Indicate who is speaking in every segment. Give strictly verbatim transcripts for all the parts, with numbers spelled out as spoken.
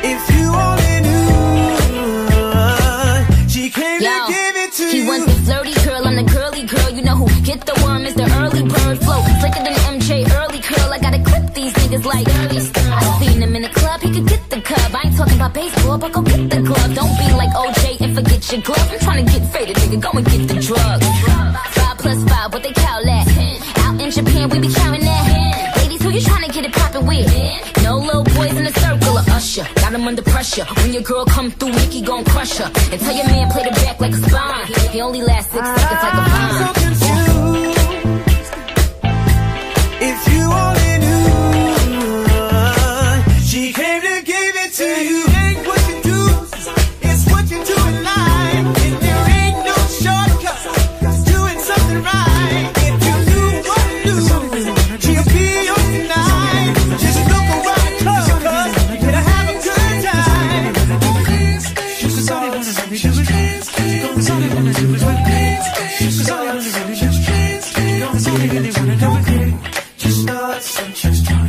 Speaker 1: If you only knew, she came Yo, to give it to he you. He wants the flirty girl, I'm the girly girl. You know who get the worm is the early bird flow. Slicker than M J, early curl. I gotta clip these niggas like early style. I seen him in the club, he could get the cub. I ain't talking about baseball, but go get the glove. Don't be like O J and forget your glove. I'm trying to get faded, nigga, go and get the drug. Five plus five, what they call that? Out in Japan, we be counting that. Ladies, who you trying to get it poppin' with? No little boys in the circle of Usher. Got him under pressure. When your girl come through, Nicki gon' crush her. And tell your man play the back like a spine. He only lasts six seconds like a vine. I'm so confused. If you only knew, she came to give it to you. Ain't what you do, it's what you do in life. And there ain't no shortcut to doing something right. If you knew what to do, she'll be yours tonight. Just look around the club, cause you're gonna have a good time. Cause all they wanna do is just dance. Cause all they wanna do is just dance. Cause all they wanna do is just dance. Cause all they really wanna do is dance. Just start some just trying.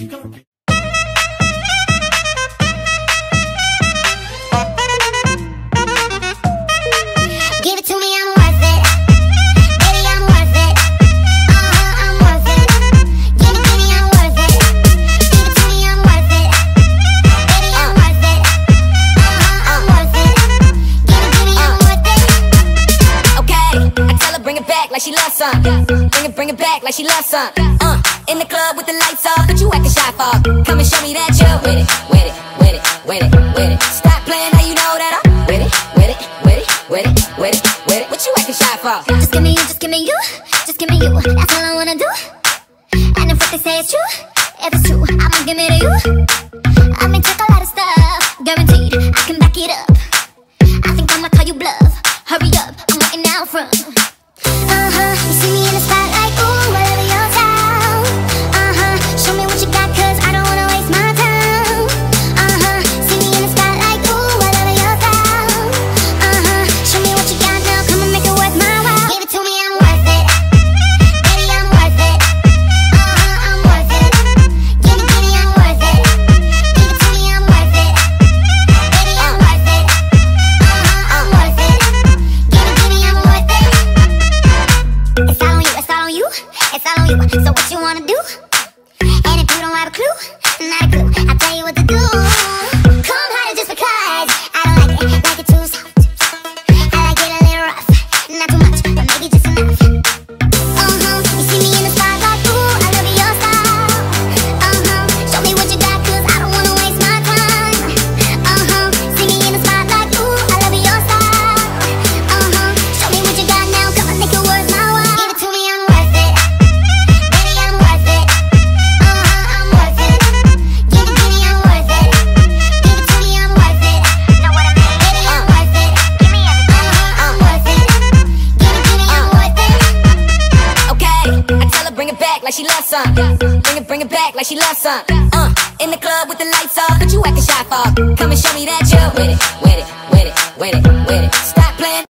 Speaker 2: Give it to me, I'm worth it. Baby, I'm worth it. Uh-huh, I'm worth it. Give it to me, I'm worth it. Give it to me, I'm worth it. Baby, I'm worth it. Uh-huh, I'm worth it. Give it to me, I'm worth it. Okay, I tell her bring it back like she loves some. Bring it, bring it back like she loves some. Uh, in the club with the lights off, but you acting shy for. Come and show me that you're with it, with it, with it, with it, with it. Stop playing, now you know that I'm with it, with it, with it, with it, with it, with it. What you acting shy for?
Speaker 3: Just give me you, just give me you, just give me you. That's all I wanna do. And if what they say is true, if it's true, I'ma give it to you. I may take a lot of stuff, guaranteed I can back it up. I think I'ma call you bluff. Hurry up, I'm waiting out front. Uh-huh, you see me in the spotlight, ooh, I love your style. Uh-huh, show me what you got, cause I don't wanna waste my time. Uh-huh, see me in the spotlight, ooh, I love your style. Uh-huh, show me what you got now, come and make it worth my while. Give it to me, I'm worth it. Baby, I'm worth it. Uh-huh, I'm worth it. Give it to me, I'm worth it. Give it to me, I'm worth it. Baby, I'm worth it. Uh-huh, I'm worth it. Give it to me, I'm worth it. It's all on you, it's all on you, it's all on you. So what you wanna do? And if you don't have a clue, not a clue, I'll tell you what to do. Come harder just because I don't like it, like it too soft. I like it a little rough, not too much, but maybe just enough. Uh-huh, you see me in the spotlight, ooh, I love your style. Uh-huh, show me what you got, cause I don't wanna waste my time. Uh-huh, see me in the spotlight, ooh, I love your style. Uh-huh, show me what you got now, come on, make it worth my while. Give it to me, I'm worth it. Baby, I'm worth it. Uh-huh, I'm worth it. Give it to me, I'm worth it. Give it to me, I'm worth it. Know what I mean? Baby, I'm worth it. Give me everything. Uh-huh, I'm worth it. Give it to me, I'm worth it.
Speaker 2: Okay, I tell her bring it back like she loves some. Bring it, bring it back like she loves some. Uh, in the club with the lights off, but you acting shy for. Come and show me that you're with it, with it, with it, with it, with it. Stop playing.